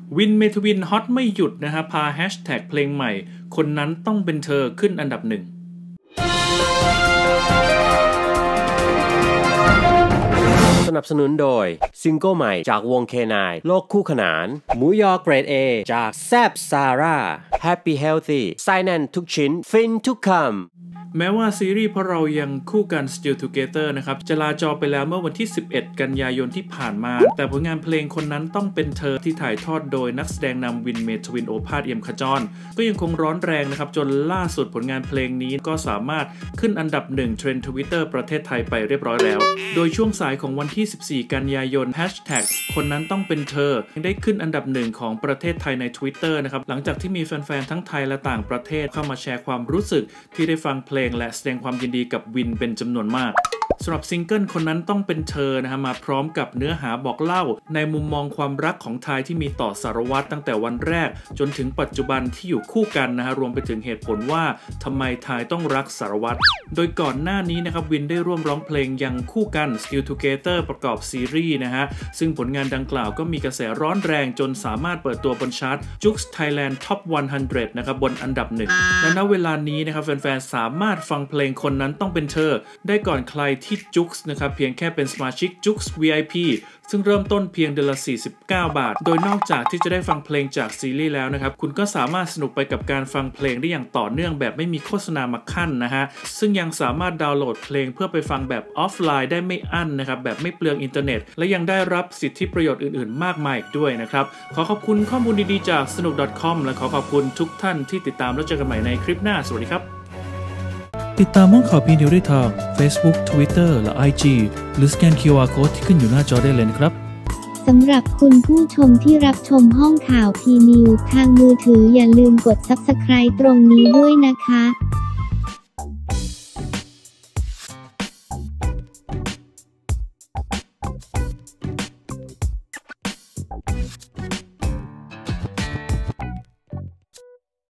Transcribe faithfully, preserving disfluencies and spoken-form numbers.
วินเมทวินฮอตไม่หยุดนะฮะพาแฮชแท็กเพลงใหม่คนนั้นต้องเป็นเธอขึ้นอันดับหนึ่งสนับสนุนโดยซิงเกิลใหม่จากวง เค ไนน์ โลกคู่ขนานหมูยอเกรด เอ จากแซบซาร่า Happy Healthy ไส้แน่นทุกชิ้นฟินทุกคำแม้ว่าซีรีส์เพราะเรายังคู่กัน Still Together นะครับจะลาจอไปแล้วเมื่อวันที่สิบเอ็ดกันยายนที่ผ่านมาแต่ผลงานเพลงคนนั้นต้องเป็นเธอที่ถ่ายทอดโดยนักแสดงนำวินเมทวินโอภาสเอี่ยมขจรก็ยังคงร้อนแรงนะครับจนล่าสุดผลงานเพลงนี้ก็สามารถขึ้นอันดับหนึ่งเทรนด์ Twitter ประเทศไทยไปเรียบร้อยแล้วโดยช่วงสายของวันที่สิบสี่กันยายนแฮชแท็กคนนั้นต้องเป็นเธอได้ขึ้นอันดับหนึ่งของประเทศไทยใน Twitter นะครับหลังจากที่มีแฟนๆทั้งไทยและต่างประเทศเข้ามาแชร์ความรู้สึกที่ได้ฟังเพลงและแสดงความยินดีกับวินเป็นจำนวนมากสำหรับซิงเกิลคนนั้นต้องเป็นเธอนะฮะมาพร้อมกับเนื้อหาบอกเล่าในมุมมองความรักของทายที่มีต่อสารวัตรตั้งแต่วันแรกจนถึงปัจจุบันที่อยู่คู่กันนะฮะรวมไปถึงเหตุผลว่าทำไมทายต้องรักสารวัตรโดยก่อนหน้านี้นะครับวินได้ร่วมร้องเพลงยังคู่กัน Still Together ประกอบซีรีส์นะฮะซึ่งผลงานดังกล่าวก็มีกระแสร้อนแรงจนสามารถเปิดตัวบนชาร์ต Joox Thailand Top หนึ่งร้อยนะครับบนอันดับหนึ่งและณเวลานี้นะครับแฟนๆสามารถฟังเพลงคนนั้นต้องเป็นเธอได้ก่อนใครที่ Joox นะครับเพียงแค่เป็นสมาชิก Joox วี ไอ พี ซึ่งเริ่มต้นเพียงเดือนละสี่สิบเก้าบาทโดยนอกจากที่จะได้ฟังเพลงจากซีรีส์แล้วนะครับคุณก็สามารถสนุกไปกับการฟังเพลงได้อย่างต่อเนื่องแบบไม่มีโฆษณามาคั่นนะฮะซึ่งยังสามารถดาวน์โหลดเพลงเพื่อไปฟังแบบออฟไลน์ได้ไม่อั้นนะครับแบบไม่เปลืองอินเทอร์เน็ตและยังได้รับสิทธิประโยชน์อื่นๆมากมายอีกด้วยนะครับขอขอบคุณข้อมูลดีๆจากสนุก .com และขอขอบคุณทุกท่านที่ติดตามแล้วเจอกันใหม่ในคลิปหน้าสวัสดีครับติดตามห้องข่าวพีนิวได้ทาง Facebook Twitter และ ไอ จี หรือสแกน คิว อาร์ Code ที่ขึ้นอยู่หน้าจอได้เลยนะครับสำหรับคุณผู้ชมที่รับชมห้องข่าวพีนิวทางมือถืออย่าลืมกด ซับสไครบ์ ตรงนี้ด้วยนะคะ